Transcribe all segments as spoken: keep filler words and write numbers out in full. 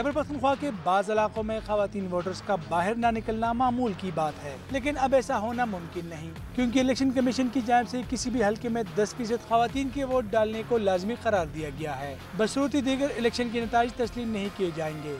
खैबर पख्तूनख्वा के बाज़ इलाकों में खवातीन वोटर्स का बाहर न निकलना मामूल की बात है, लेकिन अब ऐसा होना मुमकिन नहीं, क्योंकि इलेक्शन कमीशन की जानिब से किसी भी हल्के में दस फीसद खवातीन के वोट डालने को लाजमी करार दिया गया है। बशरूत दीगर इलेक्शन के नताइज तस्लीम नहीं किए जाएंगे।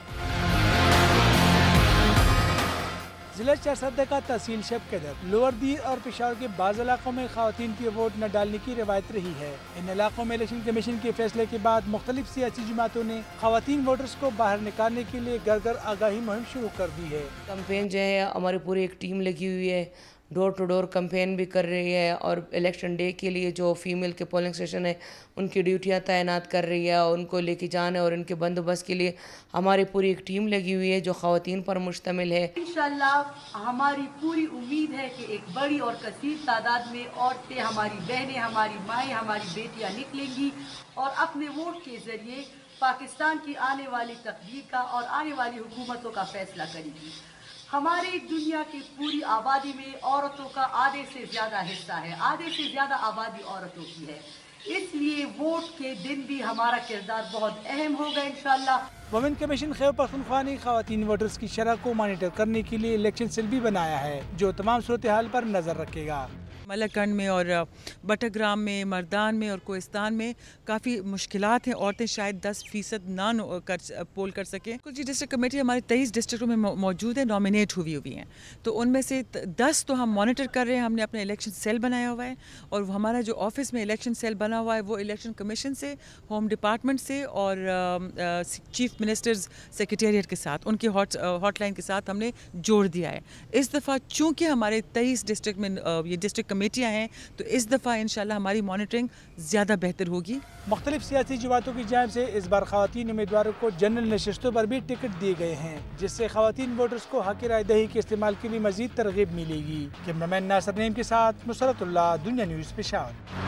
जिला चारसद्दा का तहसील शब कदर, लोअर दीर और पेशावर के बाज़ इलाकों में खवातीन के वोट न डालने की रवायत रही है। इन इलाकों में इलेक्शन कमीशन के फैसले के बाद मुख्तलिफ सियासी जमातों ने खवातीन वोटर्स को बाहर निकालने के लिए घर घर आगाही मुहिम शुरू कर दी है। कैंपेन जो है हमारी पूरी एक टीम लगी हुई है, डोर टू डोर कैंपेन भी कर रही है और इलेक्शन डे के लिए जो फीमेल के पोलिंग स्टेशन है उनकी ड्यूटियां तैनात कर रही है और उनको लेके जाने और उनके बंदोबस्त के लिए हमारी पूरी एक टीम लगी हुई है जो खवातीन पर मुश्तमिल है। इंशाल्लाह हमारी पूरी उम्मीद है कि एक बड़ी और कसीर तादाद में औरतें, हमारी बहनें, हमारी माएँ, हमारी बेटियां निकलेंगी और अपने वोट के जरिए पाकिस्तान की आने वाली तकदीर का और आने वाली हुकूमतों का फैसला करेगी। हमारी दुनिया की पूरी आबादी में औरतों का आधे से ज्यादा हिस्सा है, आधे से ज्यादा आबादी औरतों की है, इसलिए वोट के दिन भी हमारा किरदार बहुत अहम होगा इंशाल्लाह। वुमेन कमीशन खैबर पख्तूनख्वा ने खवातीन वोटर्स की शरह को मॉनिटर करने के लिए इलेक्शन सेल भी बनाया है, जो तमाम सूरत हाल पर नजर रखेगा। मलकगंज में और बटग्राम में, मर्दान में और कोहिस्तान में काफ़ी मुश्किलात हैं। औरतें शायद दस फीसद ना कर पोल कर सकें। कुछ जी डिस्ट्रिक्ट कमेटी हमारे तेईस डिस्ट्रिक्टों में मौजूद है, नॉमिनेट हुई हुई हैं, तो उनमें से दस तो हम मॉनिटर कर रहे हैं। हमने अपना इलेक्शन सेल बनाया हुआ है और हमारा जो ऑफिस में इलेक्शन सेल बना हुआ है वो इलेक्शन कमीशन से, होम डिपार्टमेंट से और चीफ मिनिस्टर्स सेक्रेटेरिएट के साथ, उनकी हॉट हॉटलाइन के साथ हमने जोड़ दिया है। इस दफ़ा चूँकि हमारे तेईस डिस्ट्रिक्ट में ये डिस्ट्रिक्ट कमेटियाँ हैं तो इस दफ़ा इंशाल्लाह हमारी मॉनिटरिंग ज़्यादा बेहतर होगी। मुख्तलिफ सियासी जमातों की जानिब से इस बार खवातीन उम्मीदवारों को जनरल नशिस्तों पर भी टिकट दिए गए हैं, जिससे खवातीन वोटर्स को हक़ राय दही के इस्तेमाल के लिए मजीद तरगीब मिलेगी। कैमरामैन नासिर नईम के साथ नुसरतुल्लाह, दुनिया न्यूज़, पेशावर।